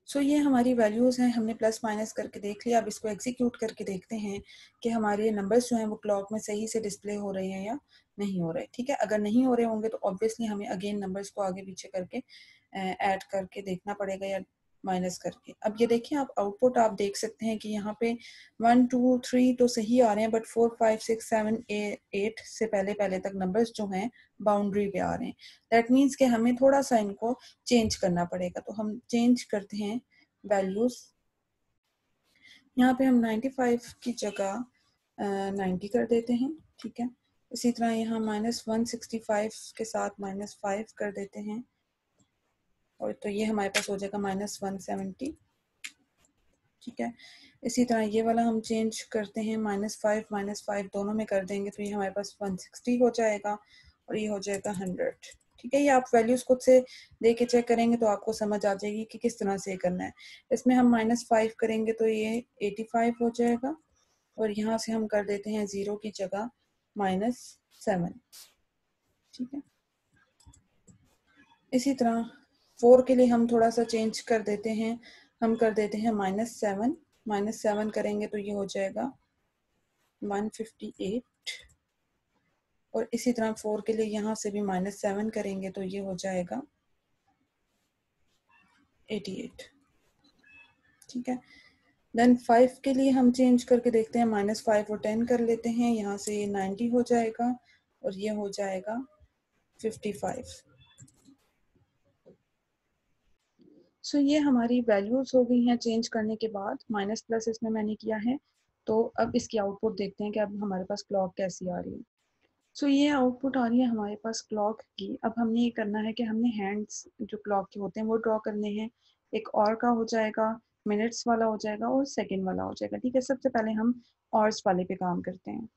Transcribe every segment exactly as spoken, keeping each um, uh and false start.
सो so, ये हमारी values हैं, हमने प्लस माइनस करके देख लिया। अब इसको एग्जीक्यूट करके देखते हैं कि हमारे नंबर्स जो हैं वो क्लॉक में सही से डिस्प्ले हो रहे हैं या नहीं हो रहे। ठीक है, अगर नहीं हो रहे होंगे तो ऑब्वियसली हमें अगेन नंबर्स को आगे पीछे करके ऐड करके देखना पड़ेगा या माइनस करके। अब ये देखिए, आप आउटपुट आप देख सकते हैं कि यहाँ पे वन टू थ्री तो सही आ रहे हैं, but four five six seven eight से पहले पहले तक नंबर्स जो हैं बाउंड्री पे आ रहे हैं। दैट मीन्स कि हमें थोड़ा सा इनको चेंज करना पड़ेगा। तो हम चेंज करते हैं वैल्यूज। यहाँ पे हम नाइन्टी फाइव की जगह नाइन्टी कर देते हैं। ठीक है, इसी तरह यहाँ माइनस वन सिक्सटी फाइव के साथ माइनस फाइव कर देते हैं, और तो ये हमारे पास हो जाएगा माइनस वन सेवेंटी। ठीक है, इसी तरह ये वाला हम चेंज करते हैं, माइनस फाइव माइनस फाइव दोनों में कर देंगे तो ये हमारे पास वन सिक्सटी हो जाएगा और ये हो जाएगा हंड्रेड। ठीक है, ये आप वैल्यूज खुद से दे के चेक करेंगे तो आपको समझ आ जाएगी कि किस तरह से करना है। इसमें हम माइनस फाइव करेंगे तो ये एटी फाइव हो जाएगा, और यहाँ से हम कर देते हैं जीरो की जगह माइनस सेवन। ठीक है, इसी तरह फोर के लिए हम थोड़ा सा चेंज कर देते हैं, हम कर देते हैं माइनस सेवन। माइनस सेवन करेंगे तो ये हो जाएगा वन फिफ्टी एट, और इसी तरह फोर के लिए यहाँ से भी माइनस सेवन करेंगे तो ये हो जाएगा एटी एट। ठीक है, देन फाइव के लिए हम चेंज करके देखते हैं, माइनस फाइव और टेन कर लेते हैं, यहाँ से ये नाइन्टी हो जाएगा और ये हो जाएगा फिफ्टी फाइव। सो so, ये हमारी वैल्यूज हो गई हैं चेंज करने के बाद। माइनस प्लस इसमें मैंने किया है। तो अब इसकी आउटपुट देखते हैं कि अब हमारे पास क्लॉक कैसी आ रही है। सो so, ये आउटपुट आ रही है हमारे पास क्लॉक की। अब हमने ये करना है कि हमने हैंड्स जो क्लॉक के होते हैं वो ड्रॉ करने हैं। एक और का हो जाएगा, मिनट्स वाला हो जाएगा और सेकंड वाला हो जाएगा। ठीक है, सबसे पहले हम ऑर्स वाले पे काम करते हैं।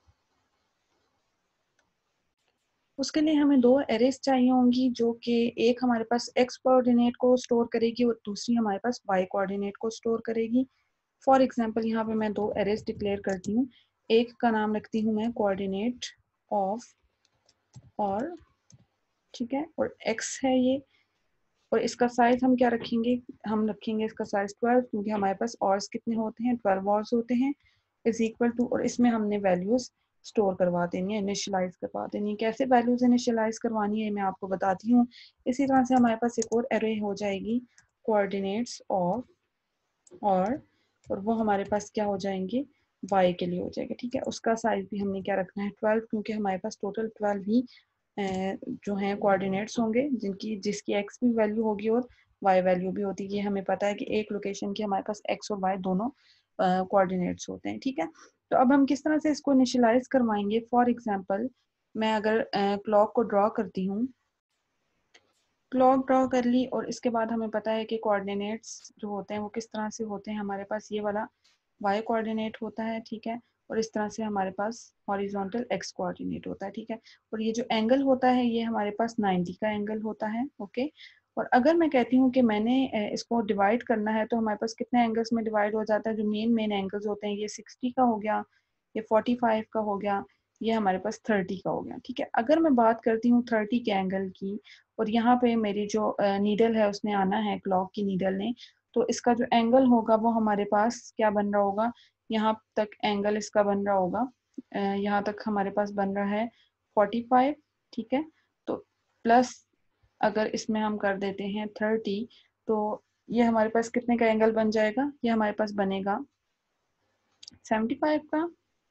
उसके लिए हमें दो एरेज चाहिए होंगी, जो कि एक हमारे पास एक्स कोऑर्डिनेट को स्टोर करेगी और दूसरी हमारे पास वाई कोऑर्डिनेट को स्टोर करेगी। फॉर एग्जांपल यहाँ पे मैं दो एरेज डिक्लेयर करती हूँ। एक का नाम रखती हूँ मैं कोऑर्डिनेट ऑफ और, ठीक है, और एक्स है ये, और इसका साइज हम क्या रखेंगे, हम रखेंगे इसका साइज ट्वेल्व, क्योंकि हमारे पास ऑर्स कितने होते हैं, ट्वेल्व ऑर्स होते हैं, इज इक्वल टू, और इसमें हमने वैल्यूज स्टोर करवा देनी है, इनिशियलाइज करवा देनी है। कैसे वैल्यूज इनिशियलाइज करवानी है मैं आपको बताती हूँ। इसी तरह से हमारे पास एक और एरे हो जाएगी कोऑर्डिनेट्स ऑफ और और वो हमारे पास क्या हो जाएंगे, वाई के लिए हो जाएगा। ठीक है, उसका साइज भी हमने क्या रखना है, ट्वेल्व, क्योंकि हमारे पास टोटल ट्वेल्व ही जो हैं कोऑर्डिनेट्स होंगे, जिनकी जिसकी एक्स भी वैल्यू होगी और वाई वैल्यू भी होती है। ये हमें पता है कि एक लोकेशन की हमारे पास एक्स और वाई दोनों कोऑर्डिनेट्स होते हैं। ठीक है, तो अब हम किस तरह से इसको इनिशियलाइज करवाएंगे। फॉर एग्जांपल मैं अगर क्लॉक को ड्रॉ करती हूँ, क्लॉक ड्रॉ कर ली, और इसके बाद हमें पता है कि कोऑर्डिनेट्स जो होते हैं वो किस तरह से होते हैं। हमारे पास ये वाला वाई कोऑर्डिनेट होता है, ठीक है, और इस तरह से हमारे पास हॉरिजॉन्टल एक्स कोऑर्डिनेट होता है। ठीक है, और ये जो एंगल होता है ये हमारे पास नाइन्टी का एंगल होता है। ओके, और अगर मैं कहती हूँ कि मैंने इसको डिवाइड करना है तो हमारे पास कितने एंगल्स में डिवाइड हो जाता है। जो मेन मेन एंगल्स होते हैं, ये सिक्सटी का हो गया, ये फोर्टी फाइव का हो गया, ये हमारे पास थर्टी का हो गया। ठीक है, अगर मैं बात करती हूँ थर्टी के एंगल की, और यहाँ पे मेरी जो नीडल है उसने आना है, क्लॉक की नीडल ने, तो इसका जो एंगल होगा वो हमारे पास क्या बन रहा होगा, यहाँ तक एंगल इसका बन रहा होगा, यहाँ तक हमारे पास बन रहा है फोर्टी फाइव। ठीक है, तो प्लस अगर इसमें हम कर देते हैं थर्टी, तो ये हमारे पास कितने का एंगल बन जाएगा, ये हमारे पास बनेगा सेवेंटी फाइव का।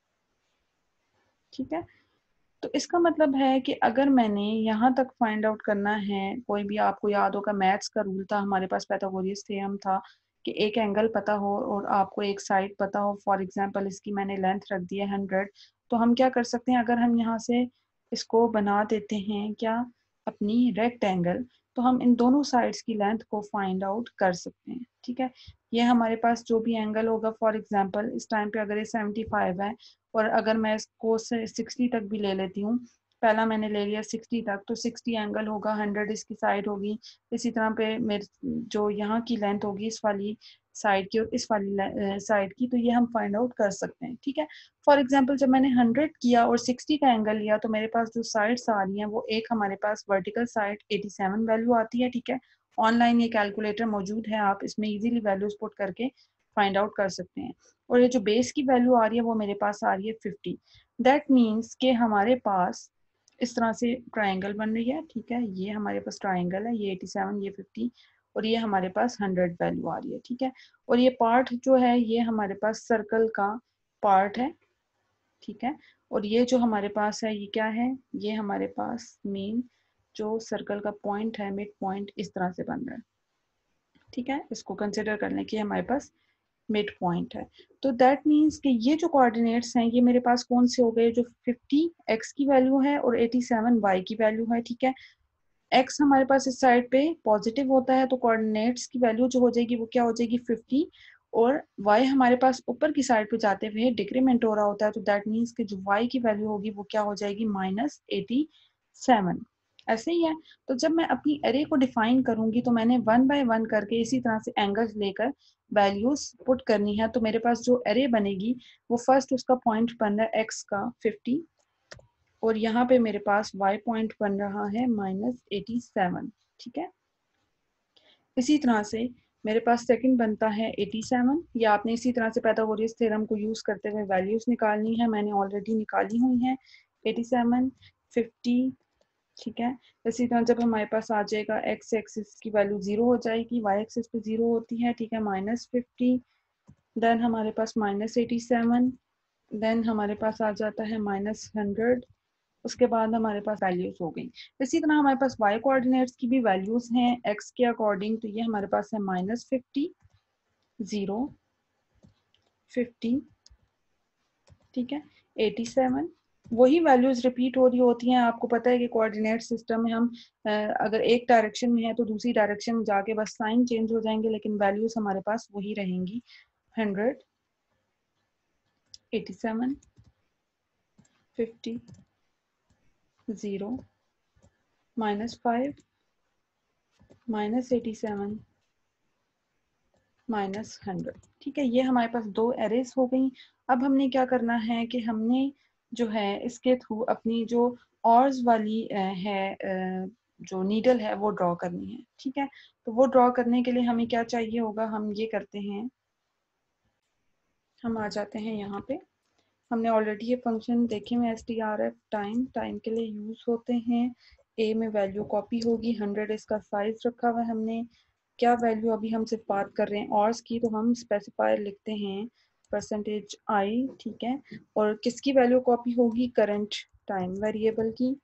ठीक है, तो इसका मतलब है कि अगर मैंने यहाँ तक फाइंड आउट करना है, कोई भी आपको याद होगा मैथ्स का रूल था हमारे पास, पाइथागोरस थ्योरम था कि एक एंगल पता हो और आपको एक साइड पता हो। फॉर एग्जांपल इसकी मैंने लेंथ रख दी है हंड्रेड, तो हम क्या कर सकते हैं, अगर हम यहाँ से इसको बना देते हैं क्या, अपनी रेक्टेंगल, तो हम इन दोनों साइड्स की लेंथ को फाइंड आउट कर सकते हैं। ठीक है, ये हमारे पास जो भी एंगल होगा, फॉर एग्जांपल इस टाइम पे अगर ये सेवेंटी फाइव है, और अगर मैं इसको से सिक्सटी तक भी ले लेती हूँ, पहला मैंने ले लिया सिक्सटी तक, तो सिक्सटी एंगल होगा, हंड्रेड इसकी साइड होगी, इसी तरह पे मेरे जो यहाँ की लेंथ होगी इस वाली साइड की और इस वाली साइड की, तो ये हम फाइंड आउट कर सकते हैं। ठीक है, फॉर एग्जांपल जब मैंने हंड्रेड किया और सिक्सटी का एंगल लिया, तो मेरे पास जो साइड्स आ रही हैं वो, एक हमारे पास vertical side eighty seven value आती है, ठीक है, ऑनलाइन ये कैलकुलेटर मौजूद है, आप इसमें इजीली वैल्यूज पुट करके फाइंड आउट कर सकते हैं। और ये जो बेस की वैल्यू आ रही है वो मेरे पास आ रही है फिफ्टी। दैट मीन्स कि हमारे पास इस तरह से ट्राइंगल बन रही है, ठीक है, ये हमारे पास ट्राइंगल है, ये एटी सेवन, ये फिफ्टी, और ये हमारे पास हंड्रेड वैल्यू आ रही है, ठीक है। और ये पार्ट जो है ये हमारे पास सर्कल का पार्ट है, ठीक है। और ये जो हमारे पास है ये क्या है, ये हमारे पास मेन जो सर्कल का पॉइंट है, मिड पॉइंट इस तरह से बन रहा है, ठीक है। इसको कंसिडर कर लें कि हमारे पास मिड पॉइंट है। तो दैट मीन्स कि ये जो कोऑर्डिनेट्स हैं ये मेरे पास कौन से हो गए, जो फिफ्टी एक्स की वैल्यू है और एटी सेवन वाई की वैल्यू है, ठीक है। एक्स हमारे पास इस साइड पे पॉजिटिव होता है तो कोऑर्डिनेट्स की वैल्यू जो हो जाएगी वो क्या हो जाएगी फिफ्टी, और y हमारे पास ऊपर की साइड पे जाते हुए डिक्रीमेंट हो रहा होता है, तो दैट मीन्स कि जो y की वैल्यू होगी वो क्या हो जाएगी माइनस एटी सेवन। ऐसे ही है। तो जब मैं अपनी एरे को डिफाइन करूंगी तो मैंने वन बाय वन करके इसी तरह से एंगल्स लेकर वैल्यूज पुट करनी है। तो मेरे पास जो एरे बनेगी वो फर्स्ट उसका पॉइंट बन रहा है x का फिफ्टी, और यहाँ पे मेरे पास y पॉइंट बन रहा है माइनस एटी सेवन, ठीक है। इसी तरह से मेरे पास सेकंड बनता है एटी सेवन, या आपने इसी तरह से पाइथागोरस थ्योरम को यूज करते हुए वैल्यूज निकालनी है, मैंने ऑलरेडी निकाली हुई है एटी सेवन, फिफ्टी, ठीक है। इसी तरह जब हमारे पास आ जाएगा एक्स एक्सिस की वैल्यू जीरो हो जाएगी, वाई एक्सिस पे जीरो होती है, ठीक है, माइनस फिफ्टी, देन हमारे पास माइनस एटी सेवन, देन हमारे पास आ जाता है माइनस हंड्रेड, उसके बाद हमारे पास वैल्यूज हो गई। इसी तरह हमारे पास y कोऑर्डिनेट्स की भी वैल्यूज हैं x के अकॉर्डिंग, तो ये हमारे पास है माइनस फिफ्टी, जीरो, फिफ्टी, ठीक है, एटी सेवन। वही वैल्यूज रिपीट हो रही होती हैं। आपको पता है कि कोऑर्डिनेट सिस्टम में हम अगर एक डायरेक्शन में है तो दूसरी डायरेक्शन में जाके बस साइन चेंज हो जाएंगे, लेकिन वैल्यूज हमारे पास वही रहेंगी, hundred, eighty seven, fifty, zero, minus five, minus eighty seven, minus hundred, ठीक है। ये हमारे पास दो एरेज हो गई। अब हमने क्या करना है कि हमने जो है इसके थ्रू अपनी जो ऑर्स वाली है जो नीडल है वो ड्रॉ करनी है, ठीक है। तो वो ड्रॉ करने के लिए हमें क्या चाहिए होगा, हम ये करते हैं, हम आ जाते हैं यहाँ पे। हमने ऑलरेडी ये फंक्शन देखे हुए S T R F time time के लिए यूज होते हैं। ए में वैल्यू कॉपी होगी, हंड्रेड इसका साइज रखा हुआ है हमने। क्या वैल्यू अभी हम सिर्फ बात कर रहे हैं ऑर्स की, तो हम स्पेसिफायर लिखते हैं परसेंटेज आई, ठीक है। और किसकी वैल्यू कॉपी होगी, करंट टाइम वेरिएबल की,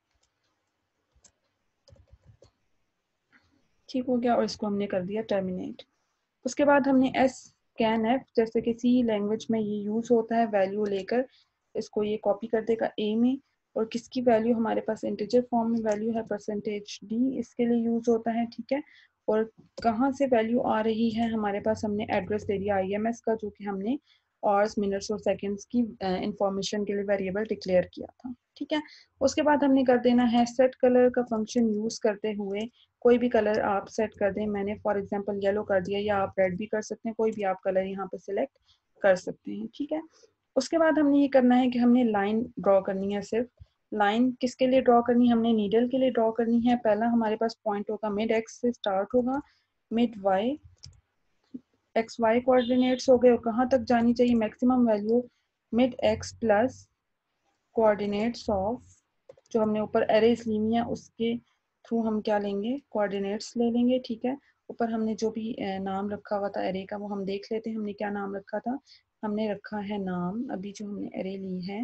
ठीक हो गया। और इसको हमने कर दिया टर्मिनेट। उसके बाद हमने एस कैन एफ, जैसे कि सी लैंग्वेज में ये यूज होता है, वैल्यू लेकर इसको ये कॉपी कर देगा ए में। और किसकी वैल्यू हमारे पास इंटीजर फॉर्म में वैल्यू है, परसेंटेज डी इसके लिए यूज होता है, ठीक है। और कहाँ से वैल्यू आ रही है हमारे पास, हमने एड्रेस दे दिया आई एम एस का, जो कि हमने आवर्स, मिनट्स और सेकंड्स की इंफॉर्मेशन के लिए वेरिएबल डिक्लेयर किया था, ठीक है। उसके बाद हमने कर देना है सेट कलर का फंक्शन यूज करते हुए कोई भी कलर आप सेट कर दें। मैंने फॉर एग्जांपल येलो कर दिया, या आप रेड भी कर सकते हैं, कोई भी आप कलर यहाँ पे सिलेक्ट कर सकते हैं, ठीक है। उसके बाद हमने ये करना है कि हमने लाइन ड्रॉ करनी है। सिर्फ लाइन किसके लिए ड्रॉ करनी है, हमने नीडल के लिए ड्रॉ करनी है। पहला हमारे पास पॉइंट होगा मिड एक्स से स्टार्ट होगा, mid Y, X Y coordinates हो गए, और कहाँ तक जानी चाहिए maximum value, mid X plus coordinates of, जो हमने ऊपर एरेज ली हुई है उसके थ्रू हम क्या लेंगे, कोऑर्डिनेट्स ले लेंगे, ठीक है। ऊपर हमने जो भी नाम रखा हुआ था एरे का वो हम देख लेते हैं, हमने क्या नाम रखा था। हमने रखा है नाम, अभी जो हमने एरे ली है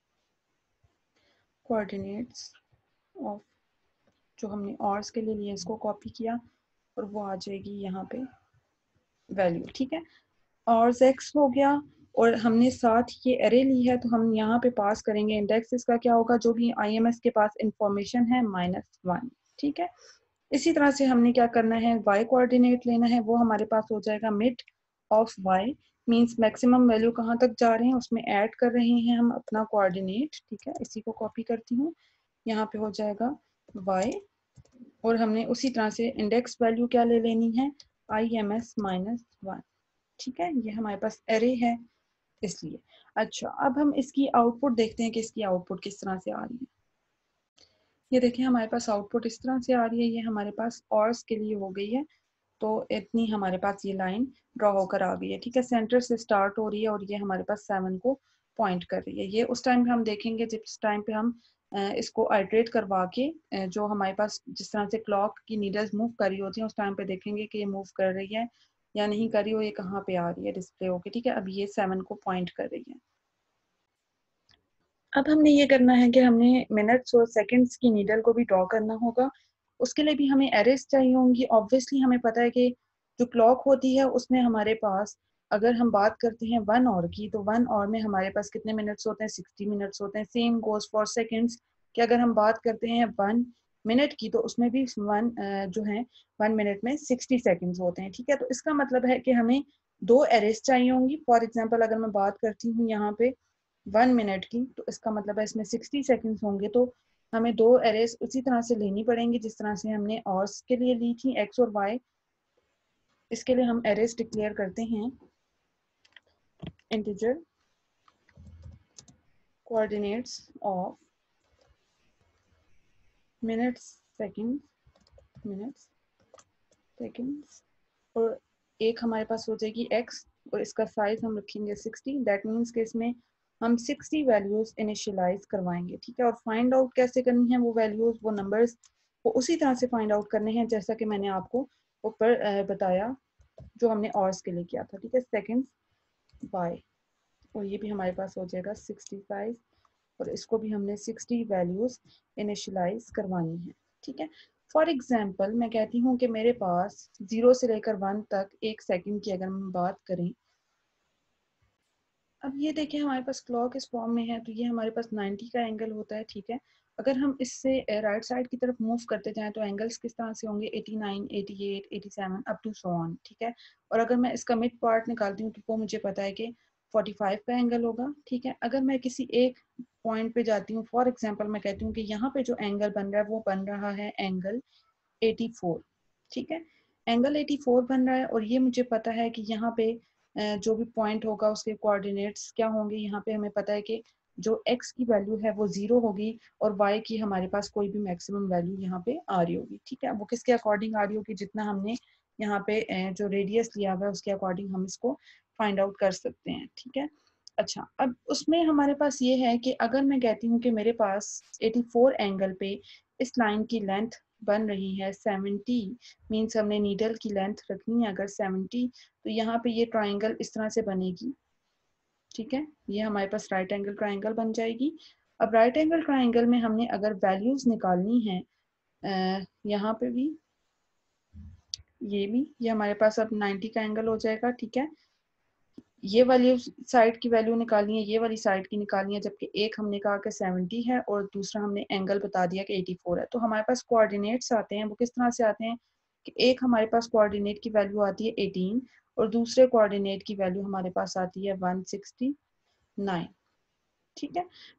कोऑर्डिनेट्स ऑफ, जो हमने ऑर्स के लिए लिए इसको कॉपी किया, और वो आ जाएगी यहाँ पे वैल्यू, ठीक है। और एक्स हो गया, और हमने साथ ये एरे ली है तो हम यहाँ पे पास करेंगे इंडेक्स, इसका क्या होगा, जो भी आईएमएस के पास इंफॉर्मेशन है माइनस वन, ठीक है। इसी तरह से हमने क्या करना है, y कोऑर्डिनेट लेना है, वो हमारे पास हो जाएगा mid of y, means maximum value कहाँ तक जा रहे हैं उसमें ऐड कर रहे हैं हम अपना कोऑर्डिनेट, ठीक है। इसी को कॉपी करती हूँ, यहाँ पे हो जाएगा y, और हमने उसी तरह से इंडेक्स वैल्यू क्या ले लेनी है, I M S minus one, ठीक है। ये हमारे पास एरे है इसलिए। अच्छा, अब हम इसकी आउटपुट देखते हैं कि इसकी आउटपुट किस तरह से आ रही है। ये देखिए हमारे पास आउटपुट इस तरह से आ रही है, ये हमारे पास ऑर्स के लिए हो गई है। तो इतनी हमारे पास ये लाइन ड्रॉ होकर आ गई है, ठीक है। सेंटर से स्टार्ट हो रही है और ये हमारे पास सेवन को पॉइंट कर रही है। ये उस टाइम पे हम देखेंगे जिस टाइम पे हम इसको आइट्रेट करवा के जो हमारे पास जिस तरह से क्लॉक की नीडल्स मूव कर रही होती हैं उस टाइम पे देखेंगे कि ये मूव कर रही है या नहीं कर रही हो, ये कहाँ पे आ रही है डिस्प्ले होके, ठीक है। अब ये सेवन को पॉइंट कर रही है। अब हमने ये करना है कि हमने मिनट्स और सेकंड्स की नीडल को भी ड्रॉ करना होगा। उसके लिए भी हमें एरेस चाहिए होंगी। ऑब्वियसली हमें पता है कि जो क्लॉक होती है उसमें हमारे पास, अगर हम बात करते हैं वन आवर की, तो वन आवर में हमारे पास कितने मिनट्स होते हैं, सिक्सटी मिनट्स होते हैं। सेम गोज फॉर सेकंड्स कि अगर हम बात करते हैं वन मिनट की, तो उसमें भी वन जो है वन मिनट में सिक्सटी सेकेंड्स होते हैं, ठीक है। तो इसका मतलब है कि हमें दो एरेस चाहिए होंगी। फॉर एग्जाम्पल अगर मैं बात करती हूँ यहाँ पे वन मिनट की, तो इसका मतलब है इसमें सिक्सटी सेकेंड्स होंगे। तो हमें दो एरेस उसी तरह से लेनी पड़ेंगी जिस तरह से हमने ऑर्स के लिए ली थी, एक्स और वाई। इसके लिए हम एरेस डिक्लेयर करते हैं integer coordinates of minutes seconds minutes seconds, और एक हमारे पास हो जाएगी x और इसका साइज हम रखेंगे सिक्सटी। दैट मीन्स कि इसमें हम सिक्सटी वैल्यूज इनिशियलाइज करवाएंगे, ठीक है। और फाइंड आउट कैसे करनी है वो वैल्यूज, वो नंबर्स, वो उसी तरह से फाइंड आउट करने हैं जैसा कि मैंने आपको ऊपर बताया जो हमने ऑर्स के लिए किया था, ठीक है। सेकेंड बाय, और ये भी हमारे पास हो जाएगा सिक्सटी साइज, और इसको भी हमने सिक्सटी वैल्यूज इनिशियलाइज करवानी है, ठीक है। फॉर एग्जाम्पल मैं कहती हूँ कि मेरे पास जीरो से लेकर वन तक एक सेकंड की अगर हम बात करें, अब ये देखिए हमारे पास क्लॉक इस फॉर्म में है, तो ये हमारे पास नाइन्टी का एंगल होता है, ठीक है। अगर हम इससे राइट साइड की तरफ मूव करते जाएं तो एंगल्स किस तरह से होंगे, eighty nine, eighty eight, eighty seven up to so on, ठीक है। और अगर मैं इसका मिड पार्ट निकालती हूँ तो वो मुझे पता है कि फोर्टी फाइव का एंगल होगा, ठीक है। अगर मैं किसी एक पॉइंट पे जाती हूँ, फॉर एग्जाम्पल मैं कहती हूँ कि यहाँ पे जो एंगल बन रहा है वो बन रहा है एंगल एटी फोर, ठीक है। एंगल एटी फोर बन रहा है और ये मुझे पता है कि यहाँ पे जो भी पॉइंट होगा उसके कोऑर्डिनेट्स क्या होंगे। यहाँ पे हमें पता है कि जो x की वैल्यू है वो जीरो होगी और y की हमारे पास कोई भी मैक्सिमम वैल्यू यहाँ पे आ रही होगी, ठीक है। वो किसके अकॉर्डिंग आ रही होगी, जितना हमने यहाँ पे जो रेडियस लिया हुआ है उसके अकॉर्डिंग हम इसको फाइंड आउट कर सकते हैं, ठीक है। अच्छा, अब उसमें हमारे पास ये है कि अगर मैं कहती हूँ कि मेरे पास एटी फोर एंगल पे इस लाइन की लेंथ बन रही है सेवेंटी, मीन्स हमने नीडल की लेंथ रखनी है अगर सेवेंटी, तो यहाँ पे ये ट्राइंगल इस तरह से बनेगी, ठीक है। ये हमारे पास राइट एंगल ट्राइंगल बन जाएगी। अब राइट एंगल ट्राइंगल में हमने अगर वैल्यूज निकालनी है, यहाँ पे भी, ये भी, ये हमारे पास अब नाइन्टी का एंगल हो जाएगा, ठीक है। ये वाली साइड की वैल्यू निकालनी है, ये वाली साइड की निकालनी है, जबकि एक हमने कहा कि सेवेंटी है और दूसरा हमने एंगल बता दिया कि एटी फोर है। तो हमारे पास कोऑर्डिनेट्स आते हैं, वो किस तरह से आते हैं कि एक हमारे पास कोऑर्डिनेट की वैल्यू आती है एटीन और दूसरे कोऑर्डिनेट की वैल्यू हमारे पास आती है वन सिक्सटी नाइन, ठीक है।